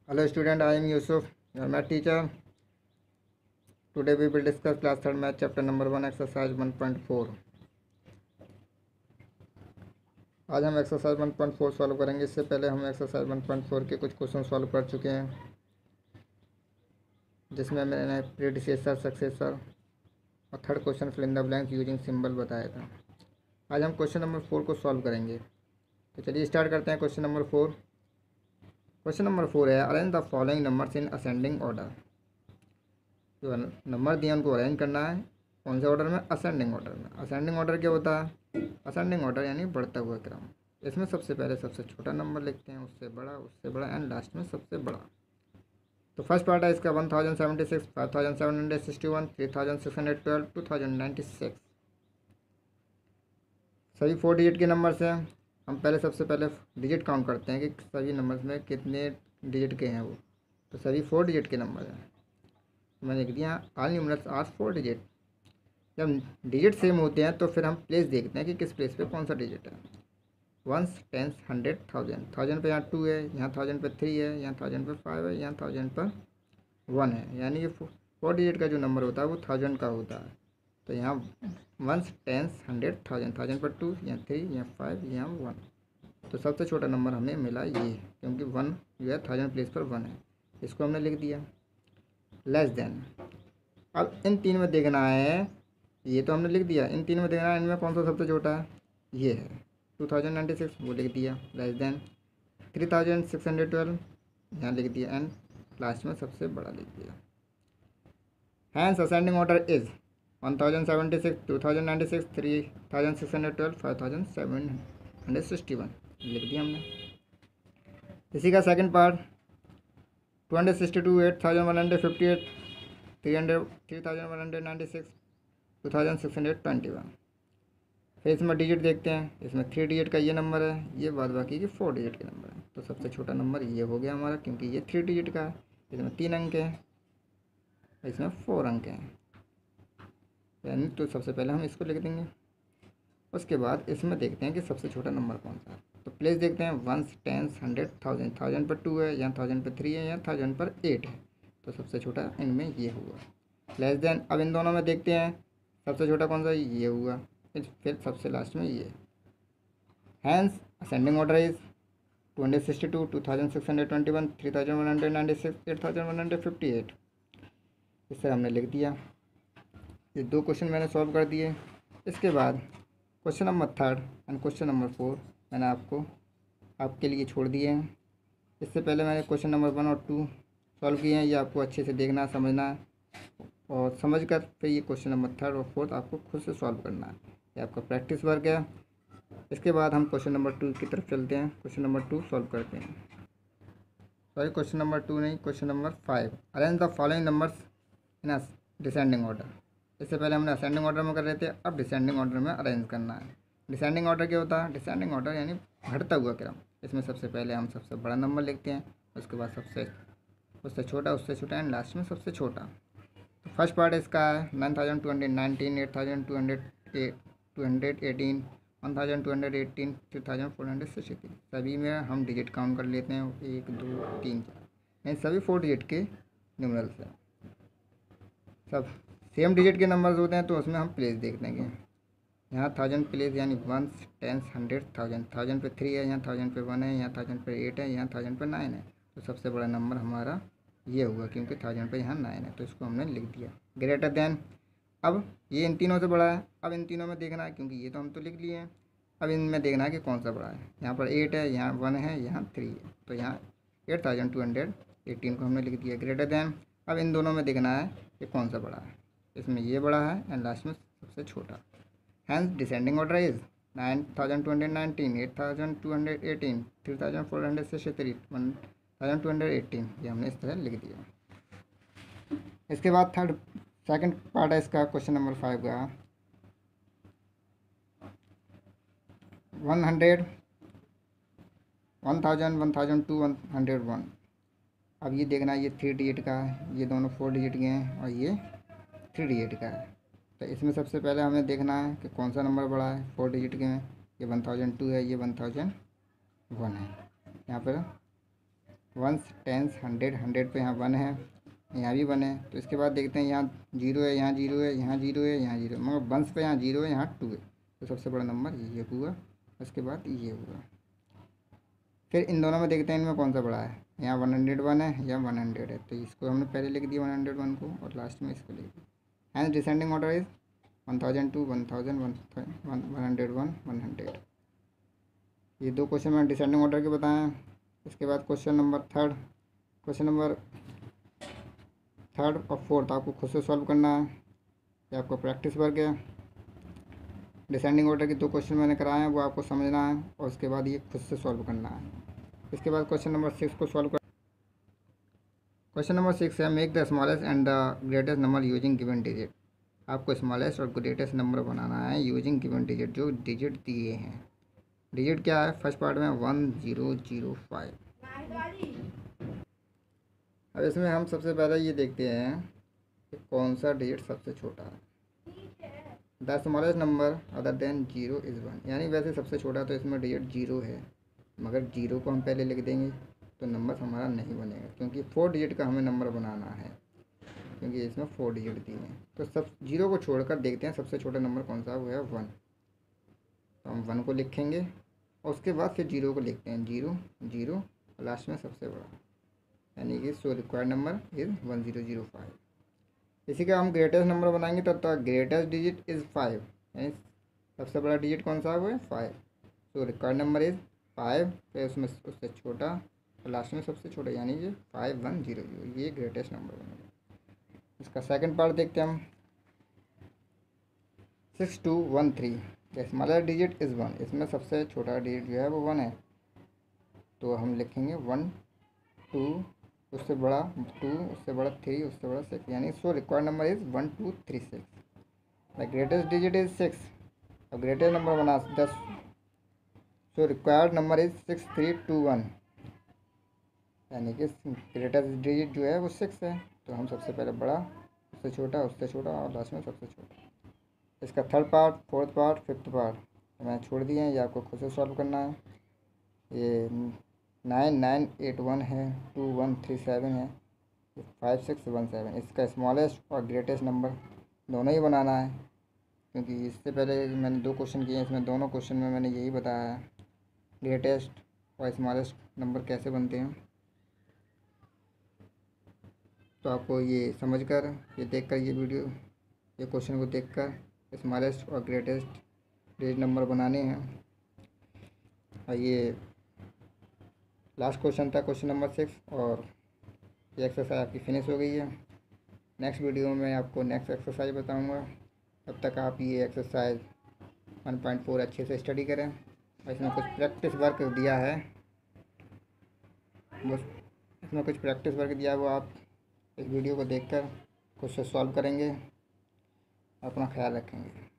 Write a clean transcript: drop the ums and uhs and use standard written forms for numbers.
Hello student, I am Yusuf, your math teacher. Today we will discuss class 3rd math chapter number 1 exercise 1.4. आज हम exercise 1.4 solve करेंगे। इससे पहले हम exercise 1.4 के कुछ क्वेश्चन सॉल्व कर चुके हैं, जिसमें मैंने प्रीडिसेसर, सक्सेसर और third question fill in the blanks using symbol बताया था। आज हम क्वेश्चन नंबर 4 को सॉल्व करेंगे। तो चलिए स्टार्ट करते हैं। क्वेश्चन नंबर 4 है arrange the following numbers in ascending order. जो नंबर दिए उनको अरेंज करना है। कौन से ऑर्डर में? असेंडिंग ऑर्डर में। असेंडिंग ऑर्डर क्या होता है? असेंडिंग ऑर्डर यानी बढ़ता हुआ क्रम। इसमें सबसे पहले सबसे छोटा नंबर लिखते हैं, उससे बड़ा एंड लास्ट में सबसे बड़ा। तो फर्स्ट पार्ट है इसका 1076, 5761, 3612, 2096। सभी 4 डिजिट के नंबर से हम पहले सबसे पहले डिजिट काउंट करते हैं कि सभी नंबर्स में कितने डिजिट के हैं वो। तो सभी 4 डिजिट के नंबर हैं। मैंने लिख दिया ऑल न्यूमरल्स आर 4 डिजिट। जब डिजिट सेम होते हैं तो फिर हम प्लेस देखते हैं कि किस प्लेस पे कौन सा डिजिट है। 1s, 10s, 100, 1000। 1000 पे यहाँ 2 है, यहाँ 1000 पे 3 है, यहाँ 1000 पे 5 है, यहाँ 1000 पर 1 है। यानी ये 4 डिजिट का जो नंबर होता है वो 1000 का होता है। तो यहाँ 1s, 10s, 100, 1000। 1000 पर 2, यहाँ 3, यहाँ 5, यहाँ 1। तो सबसे छोटा नंबर हमें मिला ये, क्योंकि 1 जो है 1000 प्लेस पर 1 है। इसको हमने लिख दिया लेस देन। अब इन तीन में देखना है, ये तो हमने लिख दिया। इन तीन में देखना है इनमें कौन सा सबसे छोटा है। ये है 2096, वो लिख दिया लेस देन 3612, यहाँ लिख दिया एंड लास्ट में सबसे बड़ा लिख दिया। हैंस असेंडिंग ऑर्डर इज 1076, 2096, 3612, 5761 लिख दिया हमने। इसी का सेकंड पार्ट 262, 8158, 3196, 2621। फिर इसमें डिजिट देखते हैं। इसमें 3 डिजिट का ये नंबर है, ये बाद बाकी के 4 डिजिट के नंबर है। तो सबसे छोटा नंबर ये हो गया हमारा, क्योंकि ये 3 डिजिट का है। इसमें 3 अंक हैं, इसमें 4 अंक हैं, यानी तो सबसे पहले हम इसको लिख देंगे। उसके बाद इसमें देखते हैं कि सबसे छोटा नंबर कौन सा है। तो प्लेस देखते हैं 1s, 10s, 100, 1000। 1000 पर 2 है, यहाँ 1000 पर 3 है, यहाँ 1000 पर 8 है। तो सबसे छोटा इनमें ये हुआ लेस देन। अब इन दोनों में देखते हैं सबसे छोटा कौन सा, ये हुआ। फिर सबसे लास्ट में ये। Hence ascending order is 262, 2621, 3196, 8158। इससे हमने लिख दिया। ये 2 क्वेश्चन मैंने सॉल्व कर दिए। इसके बाद question number 3 and question number 4 मैंने आपके लिए छोड़ दिए हैं। इससे पहले मैंने क्वेश्चन नंबर 1 और 2 सॉल्व किए हैं। ये आपको अच्छे से देखना, समझना है, और समझ कर फिर ये क्वेश्चन नंबर 3 और 4 आपको खुद से सॉल्व करना है। ये आपका प्रैक्टिस वर्क है। इसके बाद हम क्वेश्चन नंबर 2 की तरफ चलते हैं। क्वेश्चन नंबर 2 सॉल्व करते हैं। सॉरी, क्वेश्चन नंबर 2 नहीं, question number 5। Arrange the following numbers in descending order. इससे पहले हमने असेंडिंग ऑर्डर में कर रहे थे, अब डिसेंडिंग ऑर्डर में अरेंज करना है। डिसेंडिंग ऑर्डर क्या होता है? डिसेंडिंग ऑर्डर यानी घटता हुआ क्रम। इसमें सबसे पहले हम सबसे बड़ा नंबर लिखते हैं, उसके बाद उससे छोटा एंड लास्ट में सबसे छोटा। तो फर्स्ट पार्ट इसका है 9219, 8218, 218, 1218, 3463। सभी में हम डिजिट काउंट कर लेते हैं, 1 2 3 4, यानी सभी 4 डिजिट के न्यूमरल्स हैं। सब सेम डिजिट के नंबर्स होते हैं, तो उसमें हम प्लेस देख लेंगे। यहाँ 1000 प्लेस यानी 1s, 10s, 100, 1000। 1000 पे 3 है, यहाँ 1000 पे 1 है, यहाँ 1000 पे 8 है, यहाँ 1000 पे 9 है। तो सबसे बड़ा नंबर हमारा ये हुआ, क्योंकि 1000 पे यहाँ 9 है। तो इसको हमने लिख दिया ग्रेटर देन। अब ये इन तीनों से बड़ा है। अब इन तीनों में देखना है, क्योंकि ये तो हम तो लिख लिए हैं। अब इनमें देखना है कि कौन सा बड़ा है। यहाँ पर 8 है, यहाँ 1 है, यहाँ 3 है। तो यहाँ 8218 को हमने लिख दिया ग्रेटर देन। अब इन दोनों में देखना है कि कौन सा बड़ा है। इसमें ये बड़ा है एंड लास्ट में सबसे छोटा। Hence descending order is 9219, 8218, 3463, 1218। ये हमने इस तरह लिख दिया। इसके बाद सेकंड पार्ट है इसका क्वेश्चन नंबर 5 का 100, 1000, 1002, 101। अब ये देखना है, ये 3 डिजिट का है, ये दोनों 4 डिजिट के हैं, और ये 3 डिजिट का है। तो इसमें सबसे पहले हमें देखना है कि कौन सा नंबर बड़ा है। 4 डिजिट के में ये 1002 है, ये 1001 है। यहाँ पर वंस, टेंस, हंड्रेड, हंड्रेड पे यहाँ 1 है, यहाँ भी 1 है। तो इसके बाद देखते हैं यहाँ 0 है, यहाँ 0 है, यहाँ 0 है, यहाँ 0 है, मगर वंस पे यहाँ 0 है, यहाँ 2 है। तो सबसे बड़ा नंबर ये हुआ। उसके बाद ये हुआ। फिर इन दोनों में देखते हैं इनमें कौन सा बड़ा है। यहाँ 101 है, यहाँ 100 है, तो इसको हमने पहले लिख दिया 101 को, और लास्ट में इसको लिख दिया। And descending order is 1002, 1000, 101, 100। ये 2 क्वेश्चन मैंने डिसेंडिंग ऑर्डर के बताए हैं। इसके बाद क्वेश्चन नंबर थर्ड और फोर्थ आपको खुद से सॉल्व करना है। ये आपका प्रैक्टिस वर्क है। डिसेंडिंग ऑर्डर के 2 क्वेश्चन मैंने कराए हैं, वो आपको समझना है, और उसके बाद ये खुद से सॉल्व करना है। इसके बाद क्वेश्चन नंबर 6 को सॉल्व कर। क्वेश्चन नंबर 6 है, make the smallest and the greatest number using given digit. आपको स्मॉलेस्ट और ग्रेटेस्ट नंबर बनाना है यूजिंग गिवन डिजिट, जो डिजिट दिए हैं। डिजिट क्या है? फर्स्ट पार्ट में 1005। अब इसमें हम सबसे पहले ये देखते हैं कि कौन सा डिजिट सबसे छोटा है। The smallest number other than 0 is 1, यानी वैसे सबसे छोटा तो इसमें डिजिट 0 है, मगर 0 को हम पहले लिख देंगे तो नंबर हमारा नहीं बनेगा, क्योंकि 4 डिजिट का हमें नंबर बनाना है, क्योंकि इसमें 4 डिजिट दिए हैं। तो सब 0 को छोड़कर देखते हैं सबसे छोटा नंबर कौन सा है, वो है 1। तो हम 1 को लिखेंगे, और उसके बाद फिर 0 को लिखते हैं, 0 0, लास्ट में सबसे बड़ा, यानी कि सो रिक्वायर्ड नंबर इज़ 1005। इसी का हम ग्रेटेस्ट नंबर बनाएंगे तब तक ग्रेटेस्ट डिजिट इज़ 5, यानी सबसे बड़ा डिजिट कौन सा है, वो है 5। सो रिक्वायर्ड नंबर इज़ 5, फिर उसमें उससे छोटा और लास्ट में सबसे छोटा, यानी कि 5100, ये ग्रेटेस्ट नंबर बनेगा। इसका सेकंड पार्ट देखते हैं हम। 6213, द स्मॉलर डिजिट इज़ 1, इसमें सबसे छोटा डिजिट जो है वो 1 है, तो हम लिखेंगे 1 2, उससे बड़ा 2, उससे बड़ा 3, उससे बड़ा 6, यानी so required number is 1236। The greatest digit is 6, अब ग्रेटेस्ट नंबर बना 10, सो रिक्वायर्ड नंबर इज़ 6321, यानी कि ग्रेटेस्ट डिजिट जो है वो 6 है। तो हम सबसे पहले बड़ा, उससे छोटा और लास्ट में सबसे छोटा। इसका third part, fourth part, fifth part तो मैंने छोड़ दिए हैं, ये आपको खुद से सॉल्व करना है। ये 9981 है, 2137 है, 5617। इसका स्मॉलेस्ट और ग्रेटेस्ट नंबर दोनों ही बनाना है, क्योंकि इससे पहले मैंने 2 क्वेश्चन किए हैं, इसमें दोनों क्वेश्चन में मैंने यही बताया है ग्रेटेस्ट और स्मॉलेस्ट नंबर कैसे बनते हैं। तो आपको ये समझकर, ये देखकर, ये वीडियो, ये क्वेश्चन को देखकर स्मॉलेस्ट और ग्रेटेस्ट डिजिट नंबर बनाने हैं। और ये लास्ट क्वेश्चन था, क्वेश्चन नंबर 6, और ये एक्सरसाइज आपकी फिनिश हो गई है। नेक्स्ट वीडियो में आपको नेक्स्ट एक्सरसाइज बताऊंगा। तब तक आप ये एक्सरसाइज 1.4 अच्छे से स्टडी करें, और इसमें कुछ प्रैक्टिस वर्क दिया है, वो आप इस वीडियो को देखकर खुद से सॉल्व करेंगे। अपना ख्याल रखेंगे।